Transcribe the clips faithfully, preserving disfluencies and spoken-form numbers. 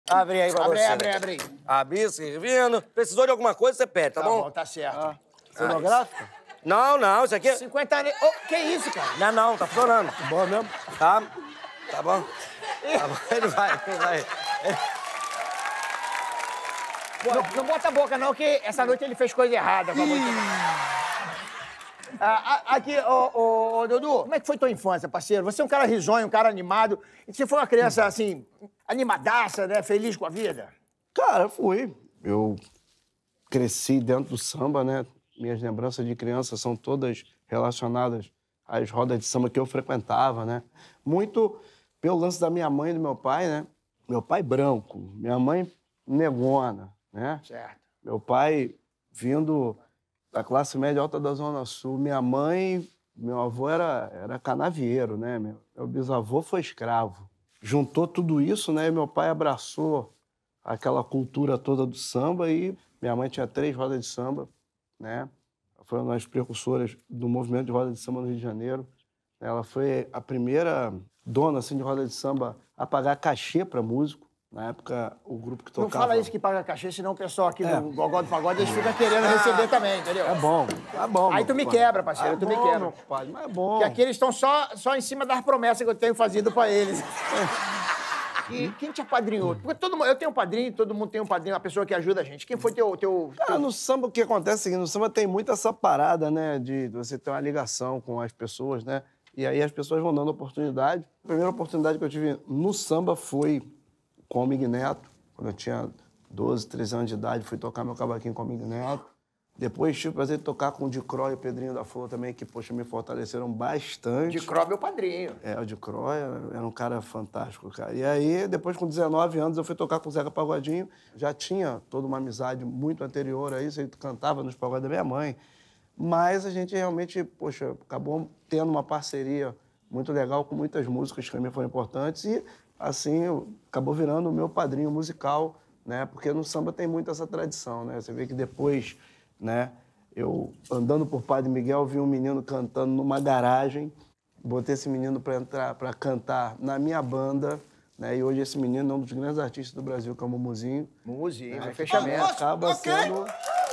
Abre aí pra abre, você. Abre, abre, abre. Abri, servindo. Precisou de alguma coisa, você pede, tá, tá bom? bom? Tá certo. Ah. Cenográfica? Não, não, isso aqui é... cinquenta anos... Oh, que isso, cara? Não, não, tá funcionando. Bom mesmo? Tá, tá bom. Tá bom, ele vai, ele vai. Ele... Não, não bota a boca, não, que essa noite ele fez coisa errada. Ah, aqui, ô, ô, ô, Dudu, como é que foi tua infância, parceiro? Você é um cara risonho, um cara animado. E você foi uma criança, assim, animadaça, né? Feliz com a vida? Cara, fui. Eu cresci dentro do samba, né? Minhas lembranças de criança são todas relacionadas às rodas de samba que eu frequentava, né? Muito pelo lance da minha mãe e do meu pai, né? Meu pai branco, minha mãe negona, né? Certo. Meu pai vindo da classe média alta da Zona Sul. Minha mãe, meu avô era, era canavieiro, né? Meu, meu bisavô foi escravo. Juntou tudo isso, né? E meu pai abraçou aquela cultura toda do samba e minha mãe tinha três rodas de samba, né? Foi uma das precursoras do movimento de roda de samba no Rio de Janeiro. Ela foi a primeira dona, assim, de roda de samba a pagar cachê para músico. Na época, o grupo que tocava... Não fala isso que paga cachê, senão o pessoal aqui É. do Gogó do Pagode, eles ficam querendo receber também, entendeu? É bom, é bom. Aí tu me quebra, parceiro, é tu bom, me quebra. meu compadre, mas é bom. Porque aqui eles estão só, só em cima das promessas que eu tenho fazido pra eles. E quem te apadrinhou? Porque todo mundo, eu tenho um padrinho, todo mundo tem um padrinho, uma pessoa que ajuda a gente. Quem foi teu... teu, Cara, teu... no samba o que acontece é o seguinte, no samba tem muito essa parada, né, de você ter uma ligação com as pessoas, né, e aí as pessoas vão dando oportunidade. A primeira oportunidade que eu tive no samba foi com o Mig Neto, quando eu tinha doze, treze anos de idade, fui tocar meu cavaquinho com o Mig Neto. Depois tive o prazer de tocar com o Dicró e o Pedrinho da Flor também, que, poxa, me fortaleceram bastante. Dicró é meu padrinho. É, o Dicró era um cara fantástico, cara. E aí, depois, com dezenove anos, eu fui tocar com o Zeca Pagodinho. Já tinha toda uma amizade muito anterior a isso, ele cantava nos pagodes da minha mãe. Mas a gente realmente, poxa, acabou tendo uma parceria muito legal com muitas músicas que também foram importantes e, assim, acabou virando o meu padrinho musical, né? Porque no samba tem muito essa tradição, né? Você vê que depois, né, eu, andando por Padre Miguel, vi um menino cantando numa garagem, botei esse menino para entrar, para cantar na minha banda, né? E hoje esse menino é um dos grandes artistas do Brasil, que é o Mumuzinho. Mumuzinho, né? é fechamento. Acaba ok. sendo...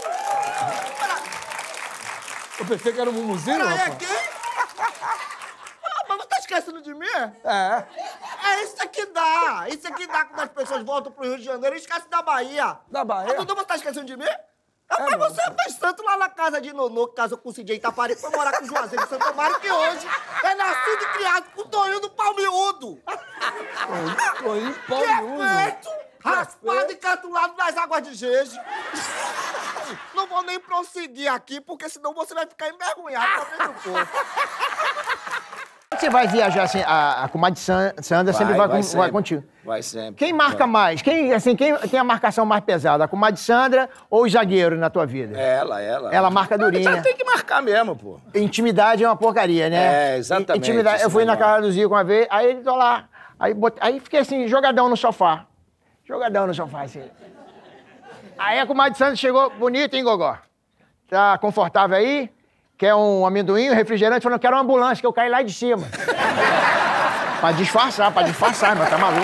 Eu pensei que era um mumuzinho, Peraí, rapaz. é quem? Ah, mas você tá esquecendo de mim? É. É isso aqui dá. Isso aqui dá quando as pessoas voltam pro Rio de Janeiro e esquecem da Bahia. Da Bahia? Ah, Dudu, você tá esquecendo de mim? Rapaz, mano. você fez tanto lá na casa de Nonô, que casou com o C J Itapari, foi morar com o Juazeiro de Santo Mário, que hoje é nascido e criado com o Toninho do Palmiúdo. Toninho Que Palmiúdo. é feito, raspado e catulado nas águas de Jeje. Não vou nem prosseguir aqui, porque senão você vai ficar envergonhado pra ver do povo. Você vai viajar assim, a, a comadre San- Sandra sempre vai, com- vai contigo. Vai sempre. Quem marca mais? Quem, assim, quem tem a marcação mais pesada? A comadre Sandra ou o zagueiro na tua vida? Ela, ela. Ela marca durinha. Já tem que marcar mesmo, pô. Intimidade é uma porcaria, né? É, exatamente, Intimidade. Eu isso fui na mesmo. casa do Zico uma vez, aí ele tô lá. Aí, bot... aí fiquei assim, jogadão no sofá. Jogadão no sofá, assim. Aí a comadre Sandra chegou, bonita, hein, Gogó? Tá confortável aí? Quer um amendoim, um refrigerante? Falando, quero uma ambulância, que eu caí lá de cima. Pra disfarçar, pra disfarçar, mas tá maluco.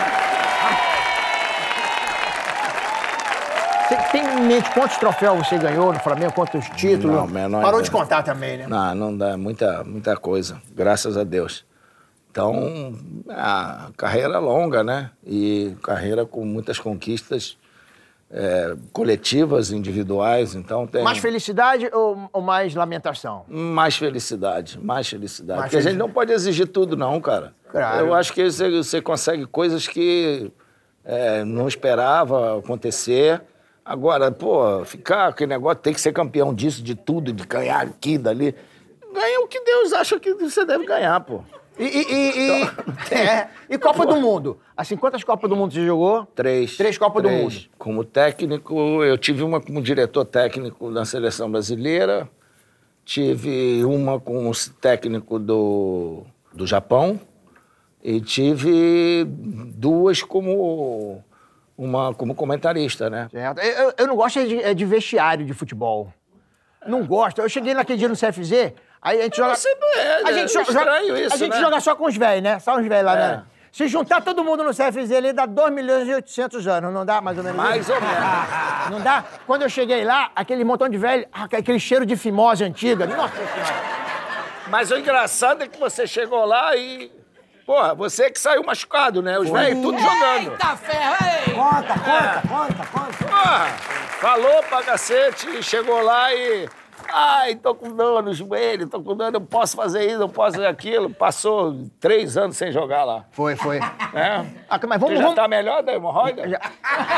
Você tem em mente quantos troféus você ganhou no Flamengo, quantos títulos? Não, menor Parou ideia. de contar também, né? Não, não dá. Muita, muita coisa. Graças a Deus. Então, a carreira longa, né? E carreira com muitas conquistas é, coletivas, individuais. Então, tem... Mais felicidade ou, ou mais lamentação? Mais felicidade, mais felicidade. Mais Porque a gente felicidade. não pode exigir tudo, não, cara. Claro. Eu acho que você, você consegue coisas que é, não esperava acontecer. Agora, pô, ficar aquele negócio, tem que ser campeão disso, de tudo, de ganhar aqui, dali. Ganha o que Deus acha que você deve ganhar, pô. E, e, e, e, é, e Copa do Mundo? Assim, quantas Copas do Mundo você jogou? Três. Três Copas do Três. Mundo. Como técnico, eu tive uma como diretor técnico da Seleção Brasileira, tive uma como técnico do, do Japão e tive duas como, uma, como comentarista, né? Certo. Eu, eu não gosto é de, é de vestiário de futebol. Não gosto. Eu cheguei naquele dia no C F Z, aí a gente joga... sempre é, a gente é joga, estranho a isso, gente né? joga só com os velhos, né? Só os velhos lá, É. né? Se juntar todo mundo no C F Z ali, dá dois milhões e oitocentos anos, não dá mais ou menos Mais isso? ou menos. Não dá? Quando eu cheguei lá, aquele montão de velho, aquele cheiro de fimose antiga. Nossa Senhora. Mas o engraçado é que você chegou lá e... Porra, você que saiu machucado, né? Os velhos tudo jogando. Eita ferro, ei! Conta, conta, conta, conta. Porra, falou pra cacete e chegou lá e... Ai, tô com dor no joelho, tô com dor, não posso fazer isso, não posso fazer aquilo. Passou três anos sem jogar lá. Foi, foi. É? Ah, mas vamos... Você já vamos... tá melhor da hemorroida? Já...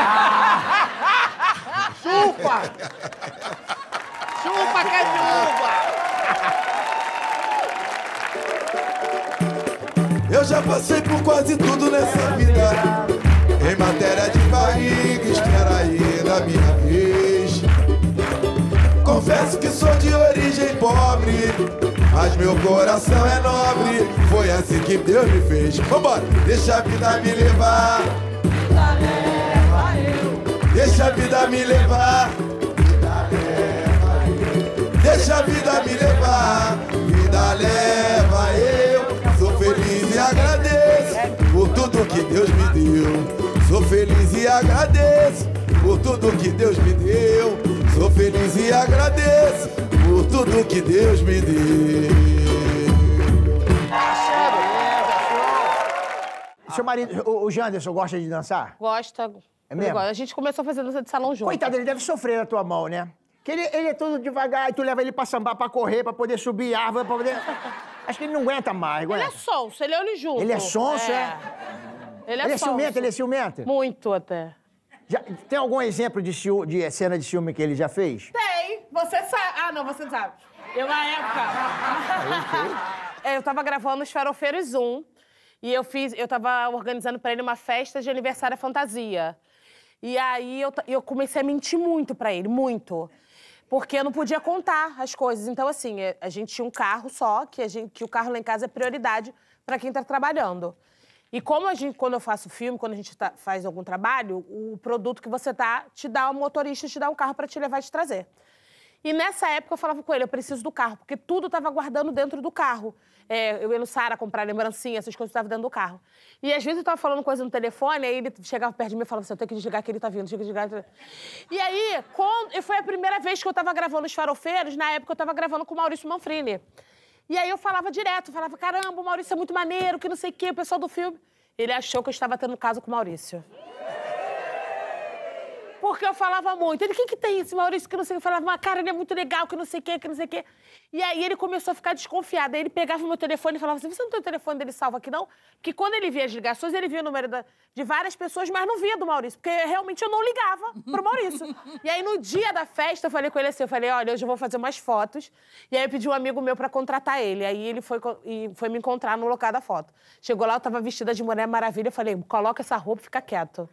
Chupa! Chupa, que é Eu já passei por quase tudo nessa vida. Em matéria de barriga, espera aí na minha vez. Confesso que sou de origem pobre, mas meu coração é nobre. Foi assim que Deus me fez. Vambora! Deixa a vida me levar. Vida leva eu. Deixa a vida me levar. Vida leva eu. Deixa a vida me levar. Vida leva eu. Sou feliz e agradeço por tudo que Deus me deu. Sou feliz e agradeço por tudo que Deus me deu. Sou feliz e agradeço por tudo que Deus me deu. Seu marido, o, o Janderson, gosta de dançar? Gosta. É mesmo? A gente começou a fazer dança de salão junto. Coitado, ele deve sofrer na tua mão, né? Que ele, ele é todo devagar e tu leva ele pra sambar, pra correr, pra poder subir árvore, pra poder... Acho que ele não aguenta mais, Ele aguenta. é sonso, ele é olho junto. Ele é sonso, é? Ele é, Ele é sonso. ciumento, ele é ciumento? Muito até. Já, tem algum exemplo de, ciú, de cena de ciúme que ele já fez? Tem, você sabe. Ah, não, você sabe. Eu, na época... É, eu tava gravando os Farofeiros um e eu fiz, eu tava organizando pra ele uma festa de aniversário fantasia. E aí eu, eu comecei a mentir muito pra ele, muito. Porque eu não podia contar as coisas. Então, assim, a gente tinha um carro só, que, a gente, que o carro lá em casa é prioridade pra quem tá trabalhando. E como a gente, quando eu faço filme, quando a gente tá, faz algum trabalho, o produto que você tá te dá um motorista, te dá um carro pra te levar e te trazer. E nessa época eu falava com ele, eu preciso do carro, porque tudo tava guardando dentro do carro. É, eu ia no Sara comprar lembrancinha, essas coisas estavam dentro do carro. E às vezes eu tava falando coisa no telefone, aí ele chegava perto de mim e falava assim, eu tenho que desligar que ele tá vindo, tenho que desligar. E aí, quando, e foi a primeira vez que eu tava gravando Os Farofeiros, na época eu tava gravando com o Maurício Manfrini. E aí eu falava direto, falava, caramba, o Maurício é muito maneiro, que não sei o quê, o pessoal do filme. Ele achou que eu estava tendo caso com o Maurício. Porque eu falava muito. Ele, quem que tem esse Maurício que não sei o que? Eu falava, mas cara, ele é muito legal, que não sei o que, que não sei o que. E aí ele começou a ficar desconfiado. Aí ele pegava o meu telefone e falava assim, você não tem o telefone dele salvo aqui, não? Porque quando ele via as ligações, ele via o número da, de várias pessoas, mas não via do Maurício. Porque realmente eu não ligava pro Maurício. E aí no dia da festa, eu falei com ele assim, eu falei, olha, hoje eu vou fazer umas fotos. E aí eu pedi um amigo meu pra contratar ele. Aí ele foi, e foi me encontrar no local da foto. Chegou lá, eu tava vestida de Mulher Maravilha. Eu falei, coloca essa roupa e fica quieto.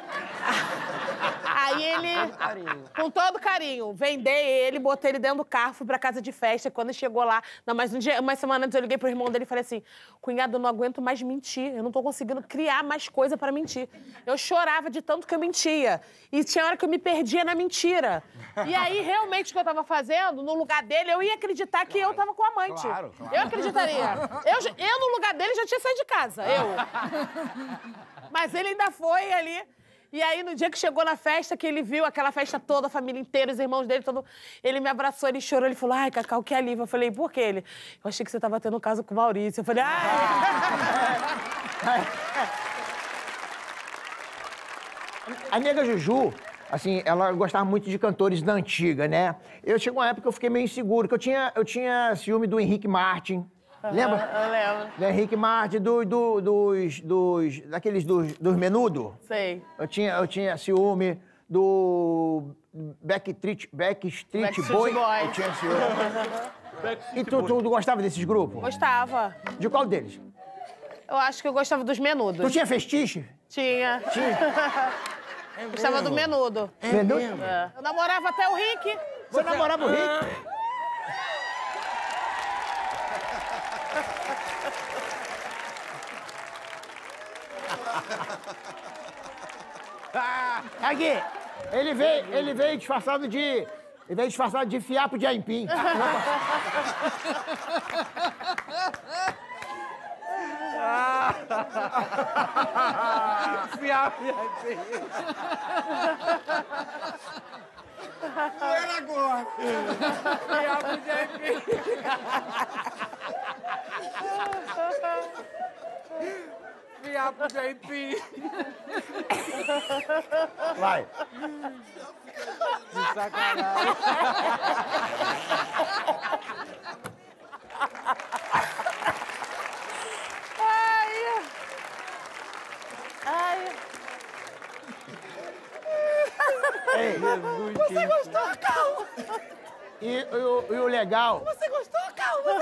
Aí ele, com todo carinho, vendei ele, botei ele dentro do carro, fui pra casa de festa. Quando chegou lá, não, mas um dia, uma semana antes eu liguei pro irmão dele e falei assim, cunhado, eu não aguento mais mentir, eu não tô conseguindo criar mais coisa pra mentir. Eu chorava de tanto que eu mentia. E tinha hora que eu me perdia na mentira. E aí, realmente, o que eu tava fazendo, no lugar dele, eu ia acreditar que eu tava com a amante. Claro, claro. Eu acreditaria. Eu, eu, no lugar dele, já tinha saído de casa, eu. Mas ele ainda foi ali... E aí, no dia que chegou na festa, que ele viu aquela festa toda, a família inteira, os irmãos dele, todo... Ele me abraçou, ele chorou, ele falou, ai, Cacau, que alívio. Eu falei, por quê? Ele, eu achei que você tava tendo um caso com o Maurício. Eu falei, ai... A nega Juju, assim, ela gostava muito de cantores da antiga, né? Eu chegou uma época que eu fiquei meio inseguro, que eu tinha, eu tinha ciúme do Henrique Martin. Lembra? Eu lembro. Do Henrique Martin, do, do, dos, dos... daqueles dos, dos menudo. Sei. Eu tinha, eu tinha ciúme do Backstreet, Backstreet, Backstreet Boy. Boy. Eu tinha ciúme. E tu, tu, tu gostava desses grupos? Gostava. De qual deles? Eu acho que eu gostava dos menudos. Tu tinha festiche? Tinha. Tinha. Gostava do menudo. É menudo? É. Eu namorava até o Rick. Você namorava o Rick? Aqui, ele veio, ele veio disfarçado de... Ele veio disfarçado de fiapo de aipim. Fiapo V I P. Não era agora. Fiapo V I P. Fiapo V I P. Vai. De sacanagem. Ai. Ai. Ei, Você gostou, calma. E, e, o, e o legal... Você gostou, calma.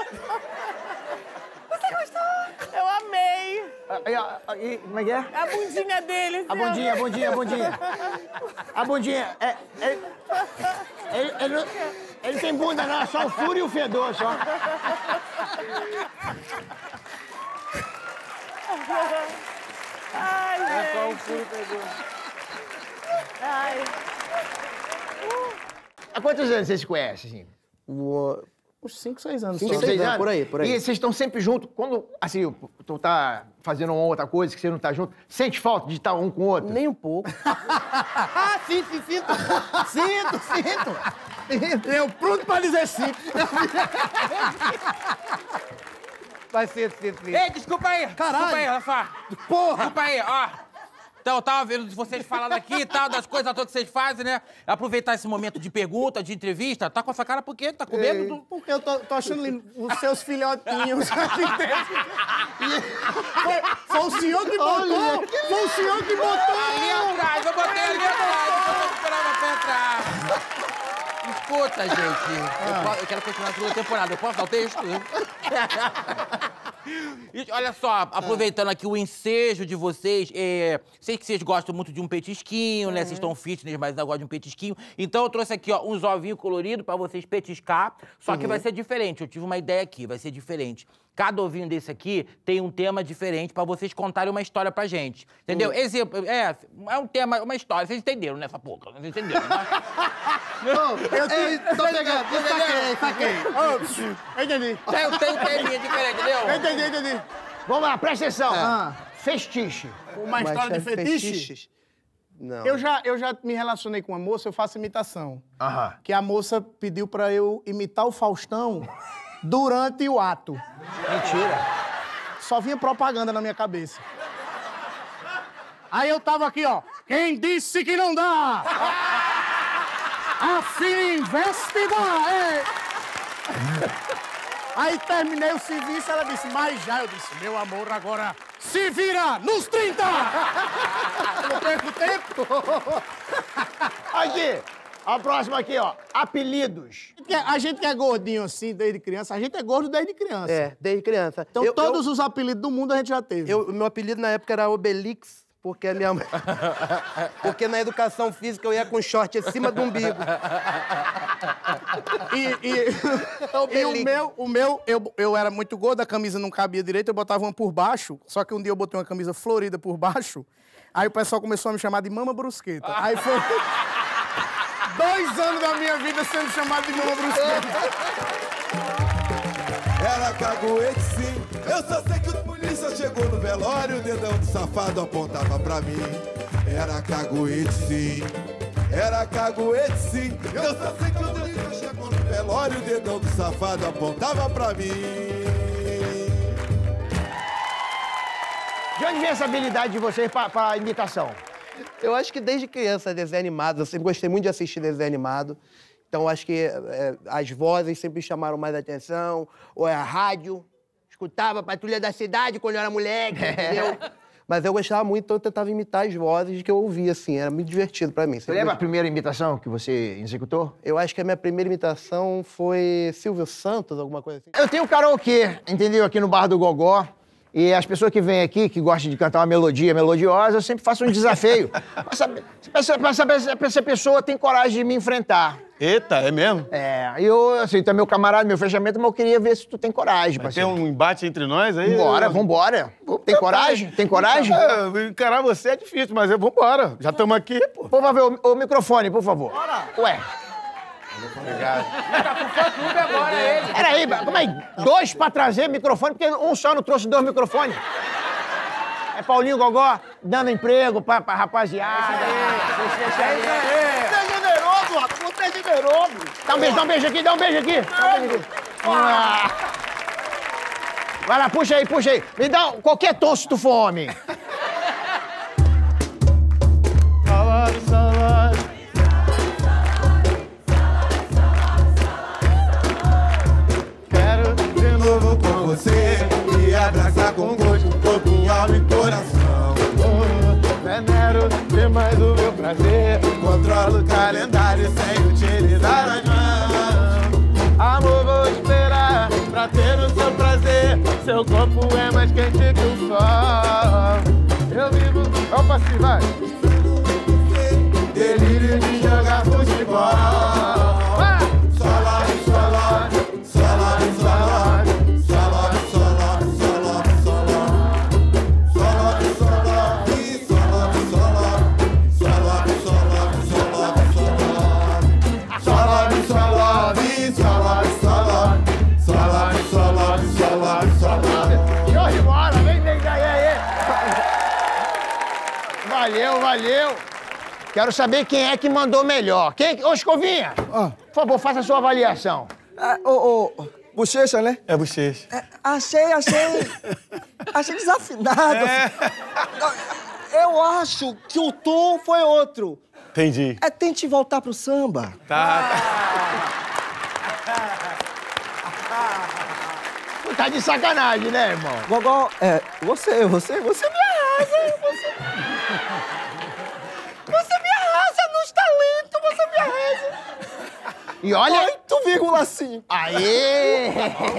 Você gostou? Eu amei. E, e, como é que é? A bundinha dele. A bundinha, a bundinha, a bundinha. A bundinha. É, é, ele, ele, não- ele tem bunda não, é só o furo e o fedor, só. Ai, É só um gente. furo pegou. Ai. Há quantos anos vocês se conhecem, assim? O- Uns cinco, seis anos. Cinco, só. seis anos? Por aí, por aí. E vocês estão sempre juntos. Quando, assim, tu tá fazendo uma outra coisa que você não tá junto, sente falta de estar um com o outro? Nem um pouco. Ah, sim, sim, sinto. Sinto, sinto. Eu pronto pra dizer sim. Vai ser, ser, ser. Ei, desculpa aí. Caralho. Desculpa aí, olha só. Porra! Desculpa aí, ó. Então, eu tava vendo vocês falando aqui e tal, das coisas todas que vocês fazem, né? Aproveitar esse momento de pergunta, de entrevista. Tá com essa cara por quê? Tá com medo? do- Porque eu tô, tô achando lindo. Os seus filhotinhos aqui dentro. Foi, foi o senhor que botou! Foi o senhor que botou! Ali atrás, eu botei ali atrás. Eu vou esperar você entrar. Escuta, gente. Eu, po- eu quero continuar a segunda temporada. Eu posso dar o texto? E olha só, aproveitando aqui o ensejo de vocês, é, sei que vocês gostam muito de um petisquinho, né? Vocês estão fitness, mas ainda gostam de um petisquinho. Então eu trouxe aqui, ó, uns ovinhos coloridos pra vocês petiscar. Só que vai ser diferente. Eu tive uma ideia aqui, vai ser diferente. Cada ovinho desse aqui tem um tema diferente pra vocês contarem uma história pra gente. Entendeu? Exemplo, é, é um tema, uma história. Vocês entenderam nessa porra? Vocês entenderam, né? Eu te, tô pegando, eu saquei, saquei. Eu entendi. Tem, tem um teminha diferente, entendeu? Eu entendi, entendi. Vamos lá, presta atenção. Ah. Festiche. Uma história de fetiche? fetiches? Não. Eu já, eu já me relacionei com uma moça, eu faço imitação. Aham. Que a moça pediu pra eu imitar o Faustão durante o ato. Mentira. Só vinha propaganda na minha cabeça. Aí eu tava aqui, ó. Quem disse que não dá? Assim investe dá, é. Aí terminei o serviço, ela disse, mas já. Eu disse, meu amor, agora se vira nos trinta! Eu não perco tempo. Aqui. A próxima aqui, ó. Apelidos. A gente que é gordinho assim desde criança, a gente é gordo desde criança. É, desde criança. Então Eu- todos eu- os apelidos do mundo a gente já teve. Eu, meu apelido na época era Obelix, porque a minha mãe... porque na educação física eu ia com short acima do umbigo. E, e- e o meu, o meu eu, eu era muito gordo, a camisa não cabia direito, eu botava uma por baixo, só que um dia eu botei uma camisa florida por baixo, aí o pessoal começou a me chamar de Mama Brusqueta. Aí foi dois anos da minha vida sendo chamado de Mama Brusqueta. Era caguete sim. Eu só sei que o polícia chegou no velório, o dedão do safado apontava pra mim. Era caguete sim. Era caguete sim. Eu só sei que o polícia chegou no velório, o dedão do safado apontava pra mim. De onde vem essa habilidade de vocês pra, pra imitação? Eu acho que desde criança, desenho animado, eu sempre gostei muito de assistir desenho animado. Então, acho que é, as vozes sempre chamaram mais atenção. Ou é a rádio. Escutava a Patrulha da Cidade quando eu era moleque, entendeu? Mas eu gostava muito, então eu tentava imitar as vozes que eu ouvia, assim. Era muito divertido pra mim. Você lembra a primeira imitação que você executou? Eu acho que a minha primeira imitação foi Silvio Santos, alguma coisa assim. Eu tenho karaokê, entendeu? Aqui no Bar do Gogó. E as pessoas que vêm aqui, que gostam de cantar uma melodia melodiosa, eu sempre faço um desafio. Pra saber, pra saber se essa pessoa tem coragem de me enfrentar. Eita, é mesmo? É, eu, assim, tu é meu camarada, meu fechamento, mas eu queria ver se tu tem coragem, Vai parceiro. ter um embate entre nós aí? Vambora, vambora. Tem coragem? Tem coragem? É, encarar você é difícil, mas eu vambora. Já estamos aqui, pô. Por favor, o, o microfone, por favor. Ué. Obrigado. Tá com fã-clube agora, ele. Peraí, como é? Dois pra trazer microfone, porque um só não trouxe dois microfones. É Paulinho Gogó dando emprego pra, pra rapaziada. Você é generoso, rapaz. Você é generoso. Dá um beijo, dá um beijo aqui, dá um beijo aqui. Dá um beijo aqui. Ah. Vai lá, puxa aí, puxa aí. Me dá qualquer tom se tu for homem. Salário, salário. Quero de novo com você me abraçar com gosto, corpo, alma e coração. Venero demais o meu prazer. Controlo o calendário sem utilizar as mãos. Amor, vou esperar pra ter o seu prazer. Seu corpo é mais quente que o sol. Eu vivo... Opa, assim, vai. Delírio de jogar futebol. Solare, solare, solare, solare. Solare, solare, solare, solare. Solare, solare, solare, solare. Solare, solare, solare, solare. Solare, solare, solare, solare. Solare, solare, solare, solare. Show de bola, vem, vem, daí, aí. Valeu, valeu. Quero saber quem é que mandou melhor. Quem? Ô, Escovinha, Ah. por favor, faça a sua avaliação. Ah, ô, ô, bochecha, né? É bochecha. É, achei, achei... achei desafinado. Eu acho que o tom foi outro. Entendi. É, tente voltar pro samba. Tá, Tu tá de sacanagem, né, irmão? Gogó, é, você, você, você me arrasa, você... Você me arrasa nos talentos, você me arrasa. E olha... oito vírgula cinco. Aê!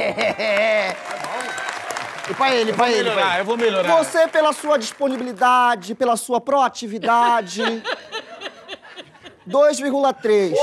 E pra ele, pra ele, pra ele. Eu vou melhorar. Você, pela sua disponibilidade, pela sua proatividade... dois vírgula três.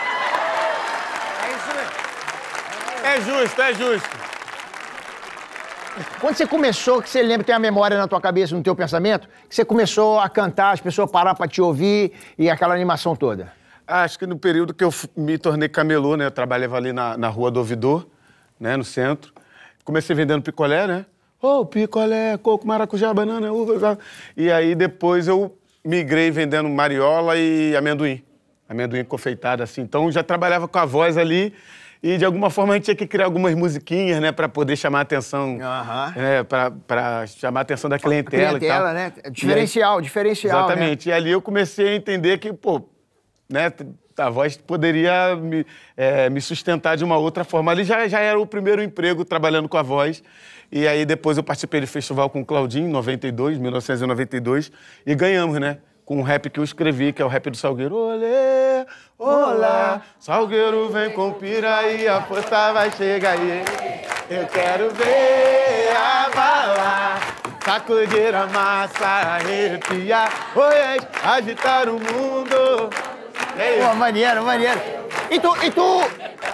É justo, é justo. Quando você começou, que você lembra, tem uma memória na tua cabeça, no teu pensamento, que você começou a cantar, as pessoas pararam pra te ouvir e aquela animação toda? Acho que no período que eu f- me tornei camelô, né? Eu trabalhava ali na, na rua do Ouvidor, né? No centro. Comecei vendendo picolé, né? Ô, oh, picolé, coco, maracujá, banana, uva... E aí depois eu migrei vendendo mariola e amendoim. Amendoim confeitado, assim. Então já trabalhava com a voz ali e de alguma forma a gente tinha que criar algumas musiquinhas, né? Pra poder chamar a atenção, Aham. né? Pra, pra chamar a atenção da clientela, Clientela, e tal. né? Diferencial, diferencial, Exatamente. E ali eu comecei a entender que, pô, né, a voz poderia me, é, me sustentar de uma outra forma. Ali já, já era o primeiro emprego trabalhando com a voz. E aí depois eu participei do festival com o Claudinho, em noventa e dois, mil novecentos e noventa e dois, e ganhamos, né? Com um rap que eu escrevi, que é o rap do Salgueiro. Olê, olá, Salgueiro vem com piraí, a força vai chegar aí. Eu quero ver abalar, sacudir a massa, arrepiar, oi, agitar o mundo. Pô, maneiro, maneiro. E tu, e tu